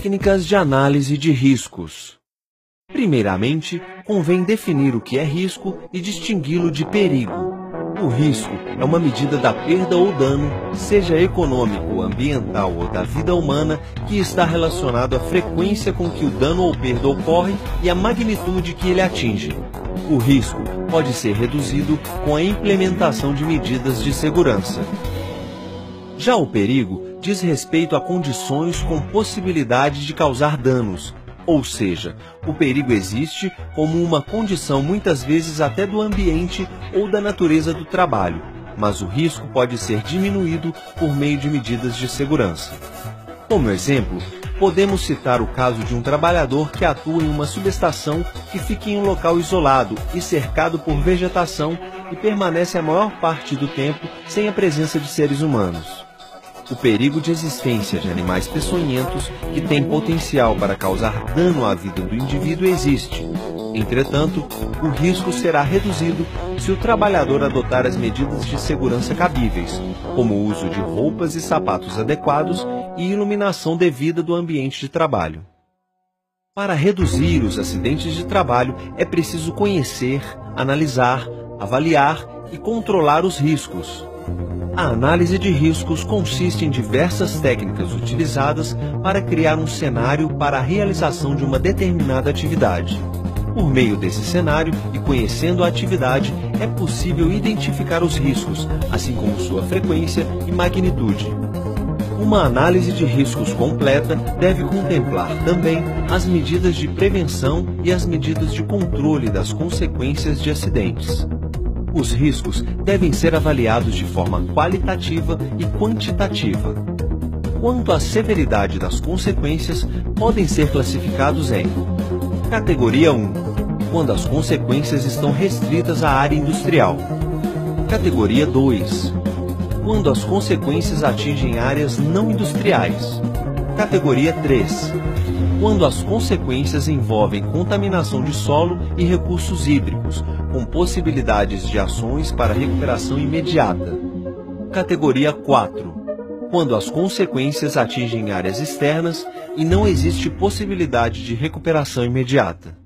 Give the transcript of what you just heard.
Técnicas de análise de riscos. Primeiramente, convém definir o que é risco e distingui-lo de perigo. O risco é uma medida da perda ou dano, seja econômico, ambiental ou da vida humana, que está relacionado à frequência com que o dano ou perda ocorre e à magnitude que ele atinge. O risco pode ser reduzido com a implementação de medidas de segurança. Já o perigo diz respeito a condições com possibilidade de causar danos, ou seja, o perigo existe como uma condição muitas vezes até do ambiente ou da natureza do trabalho, mas o risco pode ser diminuído por meio de medidas de segurança. Como exemplo, podemos citar o caso de um trabalhador que atua em uma subestação que fica em um local isolado e cercado por vegetação e permanece a maior parte do tempo sem a presença de seres humanos. O perigo de existência de animais peçonhentos que têm potencial para causar dano à vida do indivíduo existe. Entretanto, o risco será reduzido se o trabalhador adotar as medidas de segurança cabíveis, como o uso de roupas e sapatos adequados e iluminação devida do ambiente de trabalho. Para reduzir os acidentes de trabalho, é preciso conhecer, analisar, avaliar e controlar os riscos. A análise de riscos consiste em diversas técnicas utilizadas para criar um cenário para a realização de uma determinada atividade. Por meio desse cenário e conhecendo a atividade, é possível identificar os riscos, assim como sua frequência e magnitude. Uma análise de riscos completa deve contemplar também as medidas de prevenção e as medidas de controle das consequências de acidentes. Os riscos devem ser avaliados de forma qualitativa e quantitativa. Quanto à severidade das consequências, podem ser classificados em Categoria 1, quando as consequências estão restritas à área industrial. Categoria 2, quando as consequências atingem áreas não industriais. Categoria 3, quando as consequências envolvem contaminação de solo e recursos hídricos, com possibilidades de ações para recuperação imediata. Categoria 4, quando as consequências atingem áreas externas e não existe possibilidade de recuperação imediata.